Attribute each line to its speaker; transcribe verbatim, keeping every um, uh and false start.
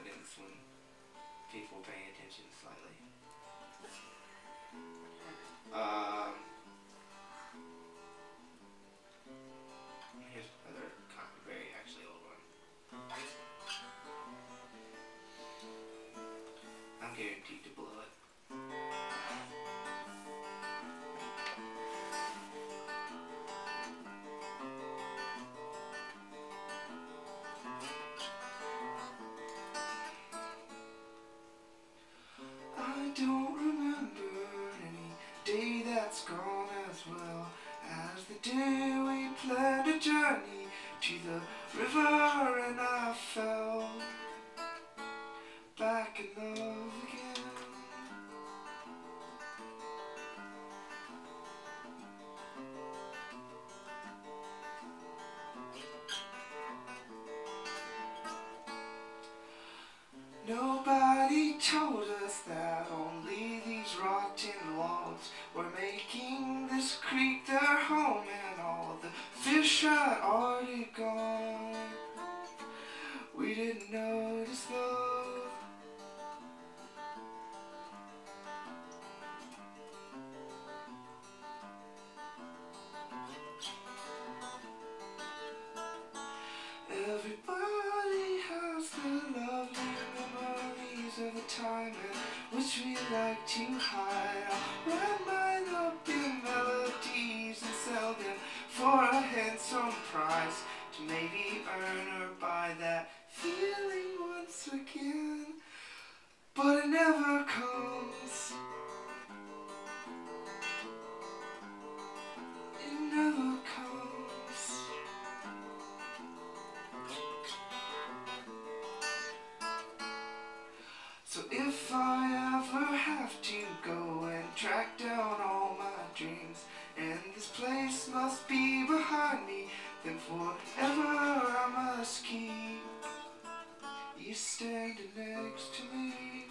Speaker 1: evidence when people pay attention slightly. Um, here's another kind of very actually old one. I'm guaranteed to blow it. I don't remember any day that's gone as well as the day we planned a journey to the river and I fell back in love again. Nobody told us that only these rotten logs were making this creek their home, and all the fish had already gone. We didn't notice though. Everybody has the lovely memories of a time in which we like to hide. I'll wrap mine up in melodies and sell them for a handsome price to maybe earn or buy that feeling once again. But it never comes. It never comes. So if I ever have to go and track down all my dreams, and this place must be behind me, then forever I must keep you standing next to me.